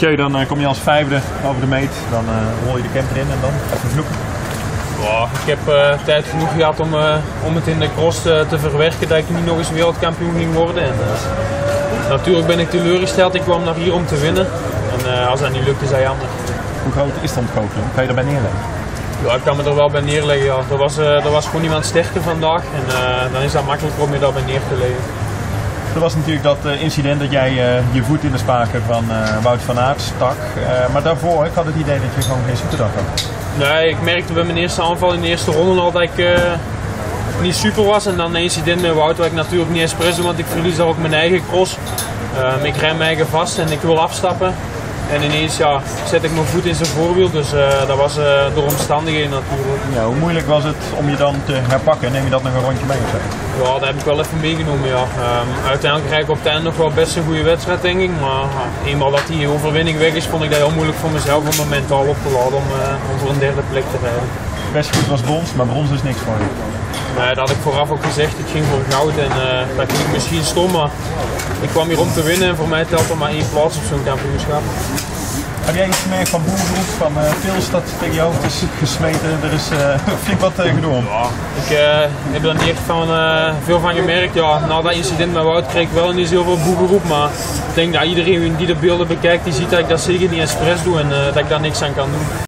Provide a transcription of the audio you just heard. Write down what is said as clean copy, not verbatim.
Tjeu, dan kom je als vijfde over de meet, dan rol je de camper in en dan even vloeken. Ja, ik heb tijd genoeg gehad om het in de cross te verwerken dat ik niet nog eens wereldkampioen ging worden. En, natuurlijk ben ik teleurgesteld, ik kwam naar hier om te winnen. En als dat niet lukt is dat jammer. Hoe groot is de ontgoocheling? Kan je erbij neerleggen? Ja, ik kan me er wel bij neerleggen. Ja. Er was gewoon iemand sterker vandaag en dan is dat makkelijker om je daarbij neer te leggen. Er was natuurlijk dat incident dat jij je voet in de spaken van Wout van Aert stak. Maar daarvoor, ik had het idee dat je gewoon geen superdag had. Nee, ik merkte bij mijn eerste aanval in de eerste ronde al dat ik niet super was. En dan een incident met Wout waar ik natuurlijk niet expres doe, want ik verlies daar ook mijn eigen cross. Ik rem mijn eigen vast en ik wil afstappen. En ineens zet ik mijn voet in zijn voorwiel, dus dat was door omstandigheden natuurlijk. Ja, hoe moeilijk was het om je dan te herpakken? Neem je dat nog een rondje mee of zo? Ja, dat heb ik wel even meegenomen. Ja. Uiteindelijk krijg ik op het einde nog wel best een goede wedstrijd, denk ik. Maar eenmaal dat die overwinning weg is, vond ik dat heel moeilijk voor mezelf om me mentaal op te laden om voor een derde plek te rijden. Best goed was brons, maar brons is niks voor je. Nee, dat had ik vooraf ook gezegd. Ik ging voor goud en dat klinkt misschien stom, maar ik kwam hier om te winnen en voor mij telt er maar 1 plaats op zo'n kampioenschap. Heb jij iets gemerkt van Boelgroep, van Pils dat tegen je hoofd is gesmeten? Er is flink wat gedoe om. Ja, ik heb er niet echt veel van gemerkt. Ja, na dat incident met Wout kreeg ik wel ineens heel veel Boelgroep, maar ik denk dat iedereen die de beelden bekijkt, die ziet dat ik dat zeker niet expres doe en dat ik daar niks aan kan doen.